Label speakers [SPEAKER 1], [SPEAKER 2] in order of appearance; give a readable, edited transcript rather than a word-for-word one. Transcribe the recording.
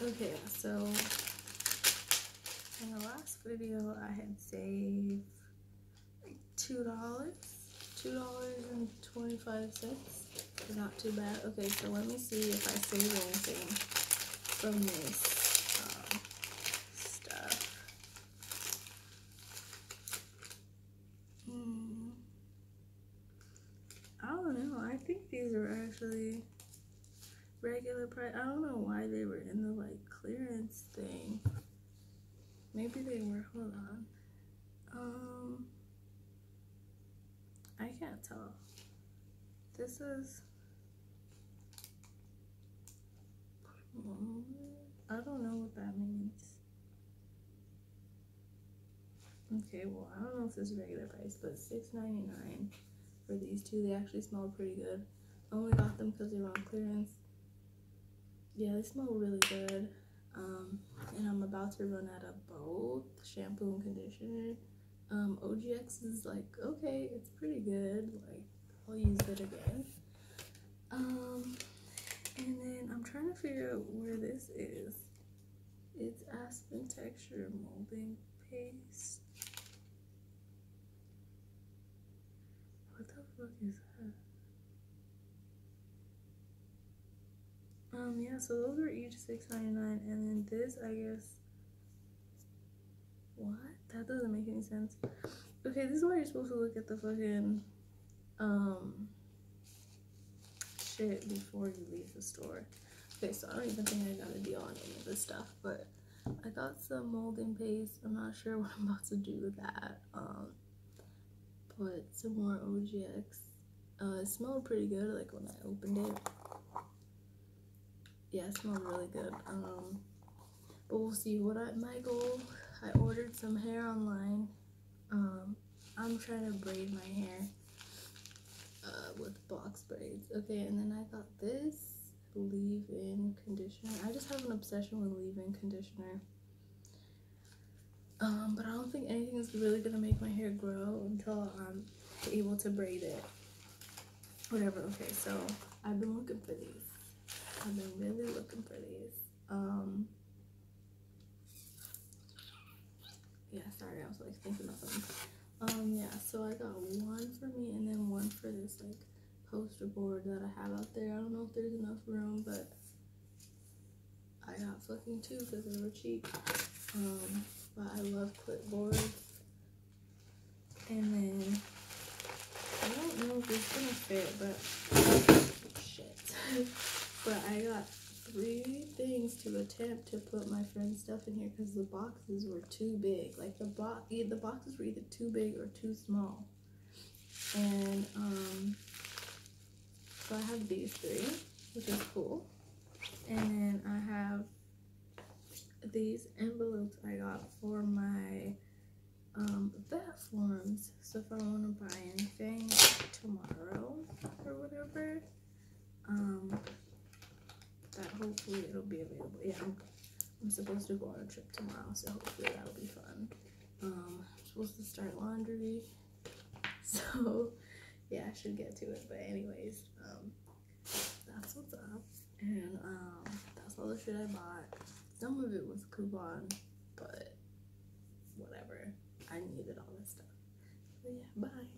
[SPEAKER 1] Okay, so in the last video I had saved like $2.25. Not too bad. Okay, so let me see if I save anything from this stuff. I don't know. I think these are actually regular price. I don't know why they were in the like clearance thing. Maybe they were. Hold on. I can't tell. This is. I don't know what that means. Okay, well, I don't know if this is regular price, but $6.99 for these two. They actually smell pretty good. I only got them because they were on clearance. Yeah, they smell really good. And I'm about to run out of both shampoo and conditioner. OGX is like, okay, it's pretty good. Like, I'll use it again. And then I'm trying to figure out where this is. It's Aspen Texture Molding Paste. What the fuck is that? Yeah, so those are each $6.99, and then this, I guess. What? That doesn't make any sense. Okay, this is why you're supposed to look at the fucking shit before you leave the store. Okay, so I don't even think I got a deal on any of this stuff, but I got some molding paste. I'm not sure what I'm about to do with that. But some more OGX. It smelled pretty good, like when I opened it. Yeah, it smelled really good. But we'll see what my goal. I ordered some hair online. I'm trying to braid my hair with box braids. Okay, and then I got this leave-in conditioner. I just have an obsession with leave-in conditioner. But I don't think anything is really gonna make my hair grow until I'm able to braid it. Whatever. Okay, so I've been looking for these. I've been really looking for these. Yeah, sorry, I was like thinking about something. Yeah, so I got one for me and then one for this like poster board that I have out there. I don't know if there's enough room, but I got fucking two because they were cheap. But I love clipboards. And then I don't know if it's gonna fit, but shit. But I got 3 things to attempt to put my friend's stuff in here because the boxes were too big. Like the boxes were either too big or too small. And so I have these 3, which is cool. And then I have these envelopes I got for my vet forms. So if I want to buy anything tomorrow or whatever, that hopefully it'll be available. Yeah, I'm supposed to go on a trip tomorrow, so hopefully that'll be fun. I'm supposed to start laundry, so yeah, I should get to it. But anyways, that's what's up, and that's all the shit I bought. Some of it was coupon, but whatever. I needed all this stuff. So yeah, bye.